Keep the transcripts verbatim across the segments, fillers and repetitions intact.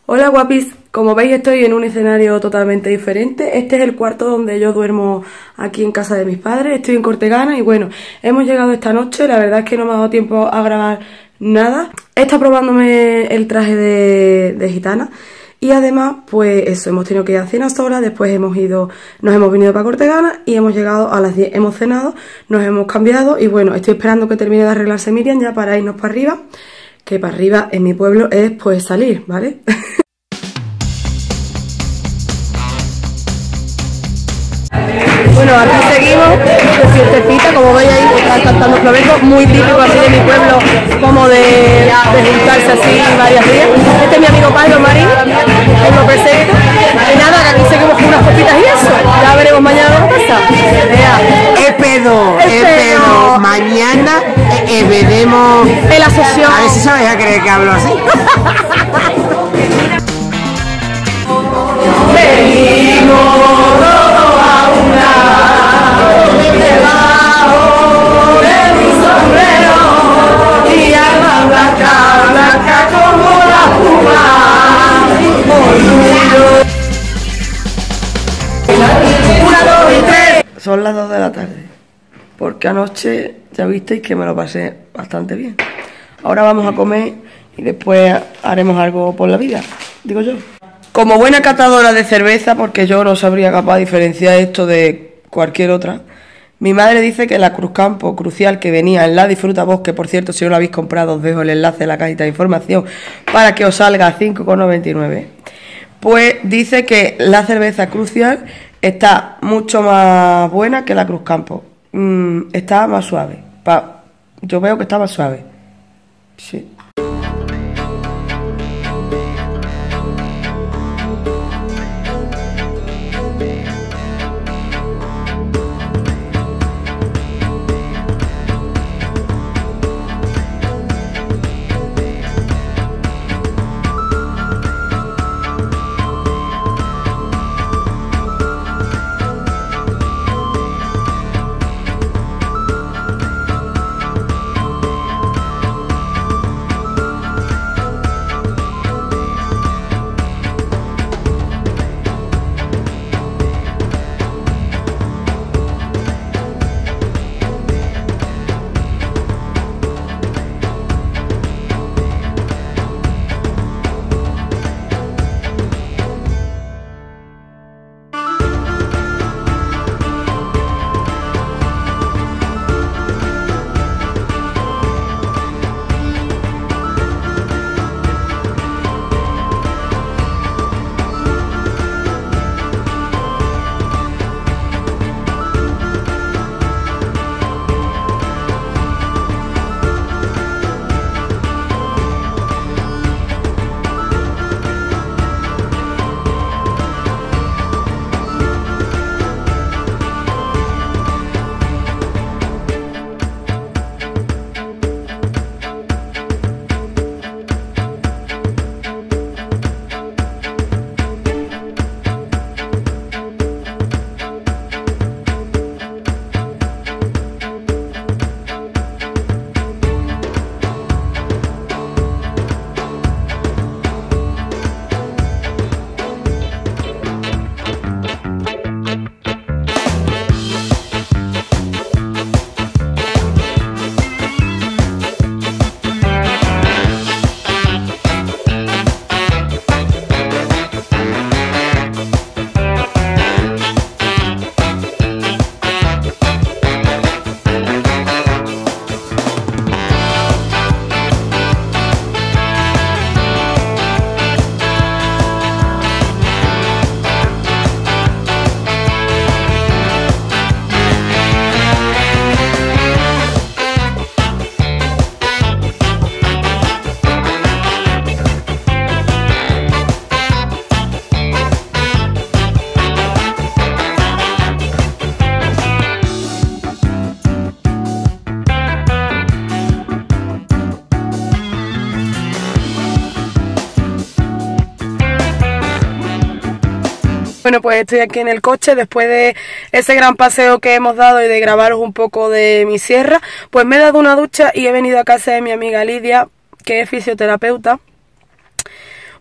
Hola guapis, como veis estoy en un escenario totalmente diferente. Este es el cuarto donde yo duermo aquí en casa de mis padres. Estoy en Cortegana y bueno, hemos llegado esta noche. La verdad es que no me ha dado tiempo a grabar nada. He estado probándome el traje de, de gitana y además pues eso, hemos tenido que ir a cena sola. Después hemos ido, nos hemos venido para Cortegana y hemos llegado a las diez, hemos cenado, nos hemos cambiado y bueno, estoy esperando que termine de arreglarse Miriam ya para irnos para arriba. Que para arriba en mi pueblo es pues salir, ¿vale? Bueno, aquí seguimos de fiestecita, como veis ahí, están cantando flamenco, muy típico así de mi pueblo, como de, de juntarse así varios días. Este es mi amigo Pablo Marín, él lo presenta. Y nada, que aquí seguimos con unas copitas y eso, ya veremos mañana lo que pasa. Es pedo, es pedo. Mañana eh, eh, veremos en la sesión. A ver si se vais a creer que hablo así. Son las dos de la tarde, porque anoche ya visteis que me lo pasé bastante bien. Ahora vamos a comer y después haremos algo por la vida, digo yo. Como buena catadora de cerveza, porque yo no sabría capaz de diferenciar esto de cualquier otra, mi madre dice que la Cruzcampo Crucial que venía en la Disfruta Bosque, por cierto, si no la habéis comprado os dejo el enlace en la cajita de información para que os salga a cinco con noventa y nueve, pues dice que la cerveza Crucial está mucho más buena que la Cruzcampo. Mm, está más suave. Pa, yo veo que está más suave. Sí. Bueno, pues estoy aquí en el coche después de ese gran paseo que hemos dado y de grabaros un poco de mi sierra. Pues me he dado una ducha y he venido a casa de mi amiga Lidia, que es fisioterapeuta,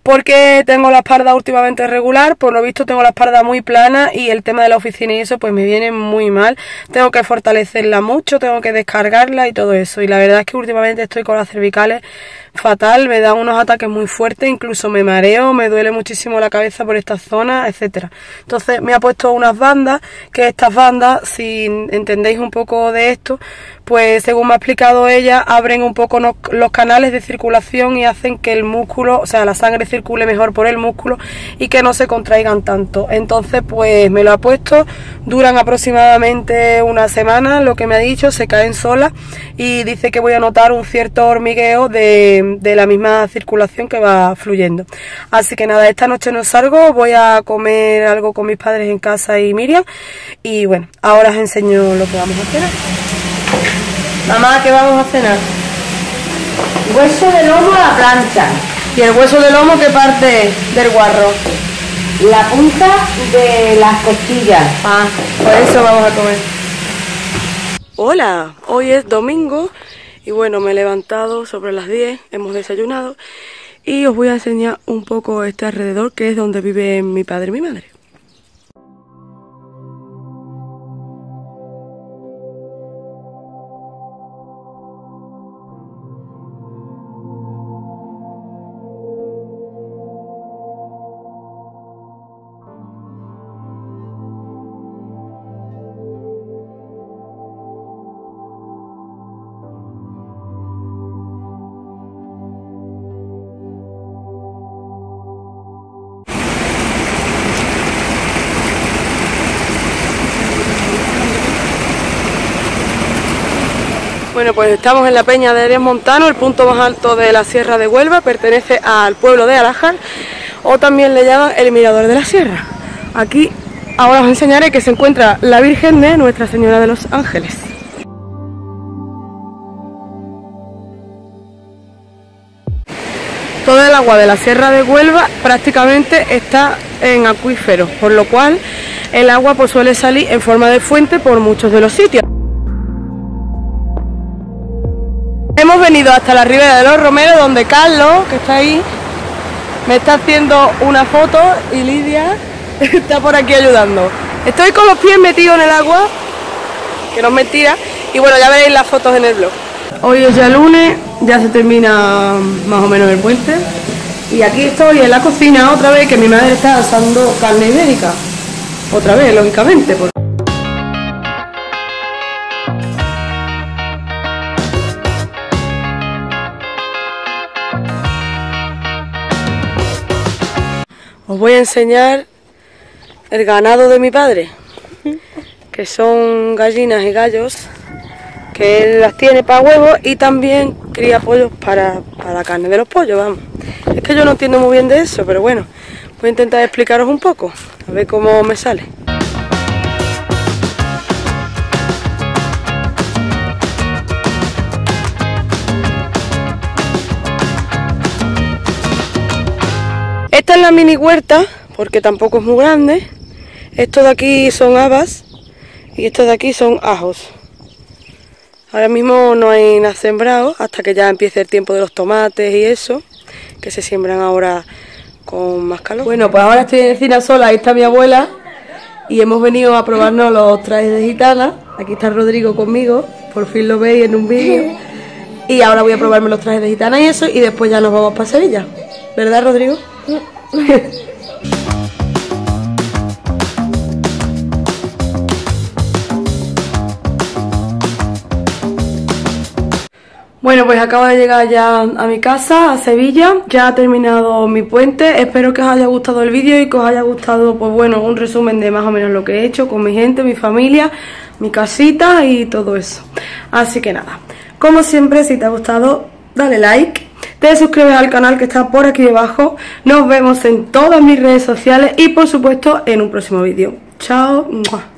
porque tengo la espalda últimamente regular, por lo visto tengo la espalda muy plana y el tema de la oficina y eso pues me viene muy mal. Tengo que fortalecerla mucho, tengo que descargarla y todo eso. Y la verdad es que últimamente estoy con las cervicales fatal, me dan unos ataques muy fuertes, incluso me mareo, me duele muchísimo la cabeza por esta zona, etcétera. Entonces me ha puesto unas bandas, que estas bandas, si entendéis un poco de esto, pues según me ha explicado ella, abren un poco no, los canales de circulación y hacen que el músculo, o sea, la sangre circule mejor por el músculo y que no se contraigan tanto. Entonces pues me lo ha puesto, duran aproximadamente una semana, lo que me ha dicho, se caen solas y dice que voy a notar un cierto hormigueo de, de la misma circulación que va fluyendo. Así que nada, esta noche no salgo, voy a comer algo con mis padres en casa y Miriam y bueno, ahora os enseño lo que vamos a hacer. Mamá, ¿qué vamos a cenar? Hueso de lomo a la plancha. ¿Y el hueso de lomo qué parte del guarro? La punta de las costillas. Ah, pues eso vamos a comer. Hola, hoy es domingo y bueno, me he levantado sobre las diez, hemos desayunado y os voy a enseñar un poco este alrededor que es donde viven mi padre y mi madre. Bueno, pues estamos en la Peña de Arias Montano, el punto más alto de la Sierra de Huelva, pertenece al pueblo de Alájar, o también le llaman el Mirador de la Sierra. Aquí ahora os enseñaré que se encuentra la Virgen de Nuestra Señora de los Ángeles. Todo el agua de la Sierra de Huelva prácticamente está en acuíferos, por lo cual el agua pues suele salir en forma de fuente por muchos de los sitios. Hemos venido hasta la Ribera de los Romeros, donde Carlos, que está ahí, me está haciendo una foto y Lidia está por aquí ayudando. Estoy con los pies metidos en el agua, que no es mentira, y bueno, ya veréis las fotos en el blog. Hoy es ya lunes, ya se termina más o menos el puente, y aquí estoy en la cocina otra vez, que mi madre está asando carne ibérica. Otra vez, lógicamente, porque... Os voy a enseñar el ganado de mi padre, que son gallinas y gallos, que él las tiene para huevos y también cría pollos para, para la carne de los pollos, vamos. Es que yo no entiendo muy bien de eso, pero bueno, voy a intentar explicaros un poco, a ver cómo me sale. Esta es la mini huerta, porque tampoco es muy grande. Estos de aquí son habas y estos de aquí son ajos. Ahora mismo no hay nada sembrado hasta que ya empiece el tiempo de los tomates y eso, que se siembran ahora con más calor. Bueno, pues ahora estoy en Encina sola, ahí está mi abuela y hemos venido a probarnos los trajes de gitana. Aquí está Rodrigo conmigo, por fin lo veis en un vídeo. Y ahora voy a probarme los trajes de gitana y eso, y después ya nos vamos para Sevilla. ¿Verdad, Rodrigo? Bueno, pues acabo de llegar ya a mi casa, a Sevilla. Ya ha terminado mi puente. Espero que os haya gustado el vídeo y que os haya gustado, pues bueno, un resumen de más o menos lo que he hecho con mi gente, mi familia, mi casita y todo eso. Así que nada, como siempre, si te ha gustado, dale like. Te suscribes al canal que está por aquí debajo. Nos vemos en todas mis redes sociales y por supuesto en un próximo vídeo. Chao.